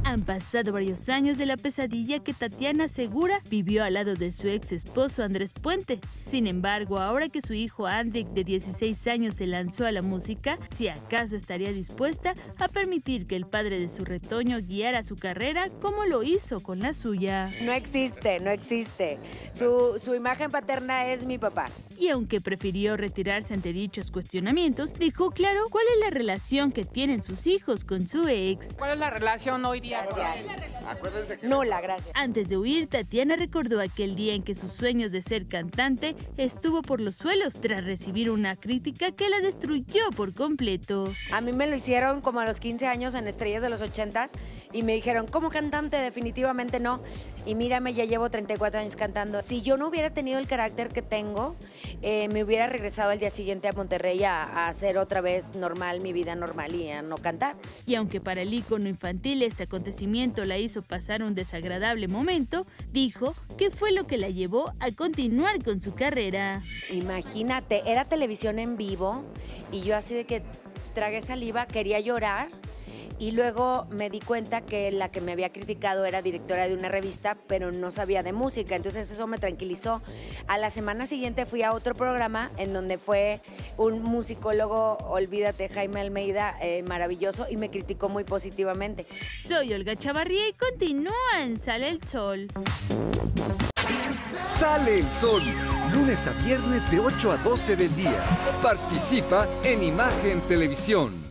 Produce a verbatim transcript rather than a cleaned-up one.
Han pasado varios años de la pesadilla que Tatiana Segura vivió al lado de su ex esposo Andrés Puente. Sin embargo, ahora que su hijo Andrick, de dieciséis años, se lanzó a la música, si acaso estaría dispuesta a permitir que el padre de su retoño guiara su carrera como lo hizo con la suya. No existe, no existe. Su, su imagen paterna es mi papá. Y aunque prefirió retirarse ante dichos cuestionamientos, dejó claro cuál es la relación que tienen sus hijos con su ex. ¿Cuál es la relación hoy día? Nula, gracias. Antes de huir, Tatiana recordó aquel día en que sus sueños de ser cantante estuvo por los suelos tras recibir una crítica que la destruyó por completo. A mí me lo hicieron como a los quince años en Estrellas de los ochentas y me dijeron, ¿cómo cantante? Definitivamente no. Y mírame, ya llevo treinta y cuatro años cantando. Si yo no hubiera tenido el carácter que tengo, eh, me hubiera regresado al día siguiente a Monterrey a, a hacer otra vez normal mi vida normal y a no cantar. Y aunque para el ícono infantil este acontecimiento la hizo pasar un desagradable momento, dijo que fue lo que la llevó a continuar con su carrera. Imagínate, era televisión en vivo y yo así de que tragué saliva, quería llorar. Y luego me di cuenta que la que me había criticado era directora de una revista, pero no sabía de música, entonces eso me tranquilizó. A la semana siguiente fui a otro programa en donde fue un musicólogo, olvídate, Jaime Almeida, eh, maravilloso, y me criticó muy positivamente. Soy Olga Chavarría y continúa en Sale el Sol. Sale el Sol, lunes a viernes de ocho a doce del día. Participa en Imagen Televisión.